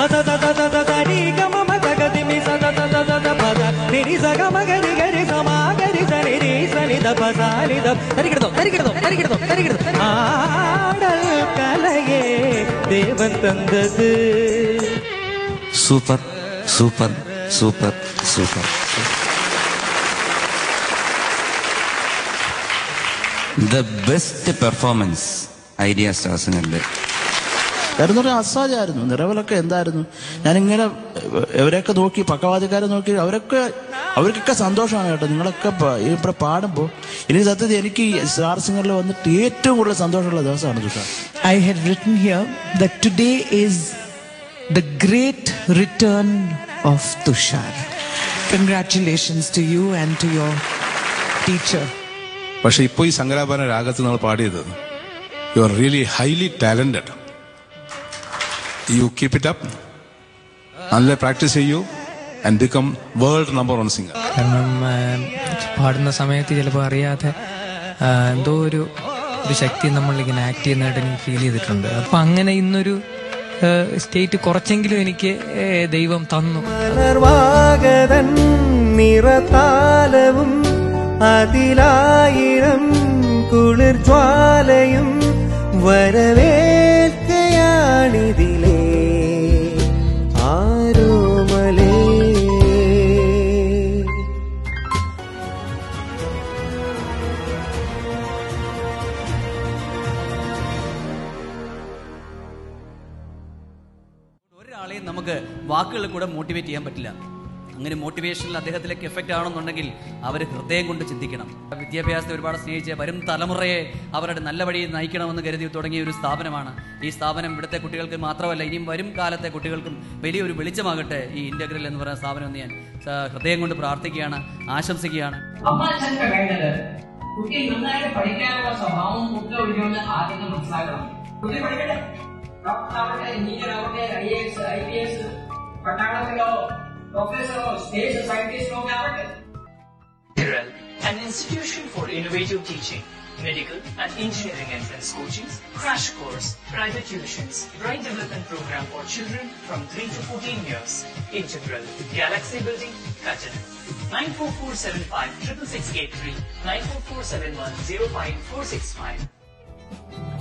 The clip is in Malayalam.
കലയെ ദേവൻ തന്നത്. Super super super super. The best performance idea സ്റ്റാർസിനുണ്ട്. കാര്യം പറഞ്ഞാൽ അസാധ്യമായിരുന്നു. നിറവിലൊക്കെ എന്തായിരുന്നു, ഞാനിങ്ങനെ ഇവരെയൊക്കെ നോക്കി, പക്കവാദിക്കാരെ നോക്കി, അവർക്കൊക്കെ സന്തോഷമാണ് കേട്ടോ. നിങ്ങളൊക്കെ ഇവിടെ പാടുമ്പോൾ ഇനി സത്യത്തിൽ എനിക്ക് സ്റ്റാർ സിംഗറിൽ വന്നിട്ട് ഏറ്റവും കൂടുതൽ സന്തോഷമുള്ള ദിവസമാണ് Tushar. I had written here that today is the great return of Tushar. Congratulations to you and to your teacher. പക്ഷെ ഇപ്പോൾ ഈ ശങ്കരാഭരണ രാഗത്തിൽ നമ്മൾ പാടിയത്, you are really highly talented. You keep it up, നല്ല പ്രാക്ടീസ് ചെയ്യൂ and become world number 1 singer. കാരണം പാടുന്ന സമയത്ത് ചിലപ്പോൾ അറിയാതെ എന്തോ ഒരു ശക്തി നമ്മളിങ്ങനെ ആക്ട് ചെയ്യുന്നതായിട്ട് എനിക്ക് ഫീൽ ചെയ്തിട്ടുണ്ട്. അപ്പൊ അങ്ങനെ ഇന്നൊരു സ്റ്റേറ്റ് കുറച്ചെങ്കിലും എനിക്ക് ദൈവം തന്നു. നിറതാലവും അതിലായിരം കുളിർജ്വാലയും വരവേൽക്കയാണിതിലേ ആരോമലേ. ഒരാളെയും നമുക്ക് വാക്കുകളിൽ കൂടെ മോട്ടിവേറ്റ് ചെയ്യാൻ പറ്റില്ല. അങ്ങനെ മോട്ടിവേഷനിൽ അദ്ദേഹത്തിലേക്ക് എഫക്റ്റ് ആണെന്നുണ്ടെങ്കിൽ അവർ ഹൃദയം കൊണ്ട് ചിന്തിക്കണം. വിദ്യാഭ്യാസത്തെ ഒരുപാട് സ്നേഹിച്ച് വരും തലമുറയെ അവരുടെ നല്ല വഴിയിൽ നയിക്കണമെന്ന് കരുതി തുടങ്ങിയ ഒരു സ്ഥാപനമാണ് ഈ സ്ഥാപനം. ഇവിടുത്തെ കുട്ടികൾക്ക് മാത്രമല്ല, ഇനിയും വരും കാലത്തെ കുട്ടികൾക്കും വലിയൊരു വെളിച്ചമാകട്ടെ ഈ ഇന്റഗ്രൽ എന്ന് പറയുന്ന സ്ഥാപനം എന്ന് ഞാൻ ഹൃദയം കൊണ്ട് പ്രാർത്ഥിക്കുകയാണ്, ആശംസിക്കുകയാണ്. കുട്ടി നന്നായിട്ട് പഠിക്കാനുള്ള സ്വഭാവം കുട്ടികളുടെ ആദ്യം മനസ്സിലാക്കണം. കുട്ടി പഠിക്കട്ടെ, ഡോക്ടർ ആവട്ടെ, എഞ്ചിനീയർ ആവട്ടെ, IAS, IPS, പട്ടാളത്തിലോ പ്രൊഫസറോ സ്പേസ് സയന്റിസ്റ്റോ ആവട്ടെ. An institution for innovative teaching, medical and engineering entrance coaching, crash course, private tuitions, brain development program for children from 3 to 14 years. Integral, Galaxy Building, Cutting. 94475 6683, 94471 05465.